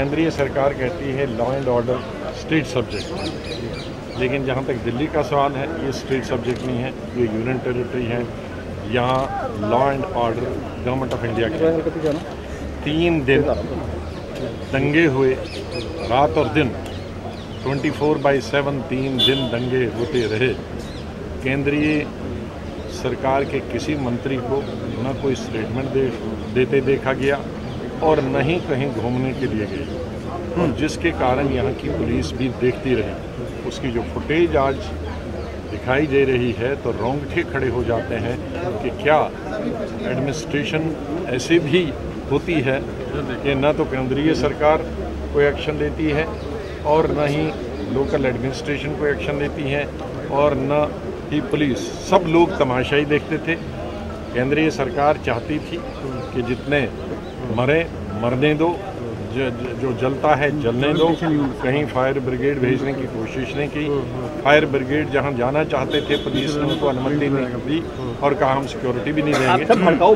केंद्रीय सरकार कहती है law and order state subject, लेकिन जहाँ तक दिल्ली का सवाल है ये स्टेट सब्जेक्ट नहीं है, ये यूनियन टेरिटरी है। यहाँ law and order government of India के 3 दिन दंगे हुए, रात और दिन 24/7 3 दिन दंगे होते रहे। केंद्रीय सरकार के किसी मंत्री को न कोई स्टेटमेंट देते देखा गया और न ही कहीं घूमने के लिए गए, और जिसके कारण यहाँ की पुलिस भी देखती रही। उसकी जो फुटेज आज दिखाई दे रही है तो रोंगटे खड़े हो जाते हैं कि क्या एडमिनिस्ट्रेशन ऐसे भी होती है कि न तो केंद्रीय सरकार कोई एक्शन लेती है और न ही लोकल एडमिनिस्ट्रेशन कोई एक्शन लेती है और न ही पुलिस। सब लोग तमाशा ही देखते थे। केंद्रीय सरकार चाहती थी कि जितने मरने दो, जो जलता है जलने दो। कहीं फायर ब्रिगेड भेजने की कोशिश नहीं की। फायर ब्रिगेड जहां जाना चाहते थे पुलिस ने उनको अनुमति नहीं दी और कहा हम सिक्योरिटी भी नहीं देंगे।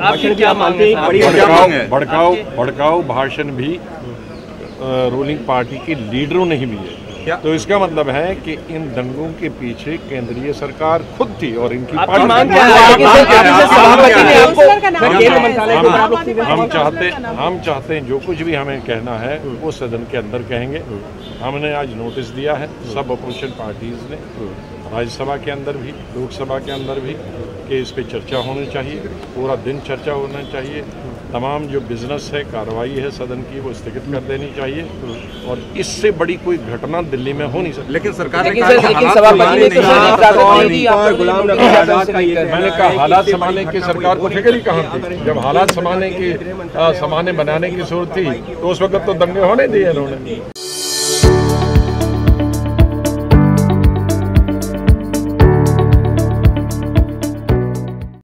भड़काऊ भाषण भी रूलिंग पार्टी के लीडरों ने ही दिए। तो इसका मतलब है कि इन दंगों के पीछे केंद्रीय सरकार खुद थी और इनकी पार्टी। हम चाहते हैं जो कुछ भी हमें कहना है वो सदन के अंदर कहेंगे। हमने आज नोटिस दिया है सब अपोजिशन पार्टीज ने, राज्यसभा के अंदर भी लोकसभा के अंदर भी, कि इस पे चर्चा होनी चाहिए, पूरा दिन चर्चा होना चाहिए। तमाम जो बिजनेस है, कार्रवाई है सदन की, वो स्थगित कर देनी चाहिए और इससे बड़ी कोई घटना दिल्ली में हो नहीं सकती। लेकिन सरकार ने मैंने कहा हालात संभालने की सरकार को फिक्र ही कहाँ थी। जब हालात संभालने की सामान्य बनाने की जरूरत थी तो उस वक्त तो दंगे होने दिए इन्होंने।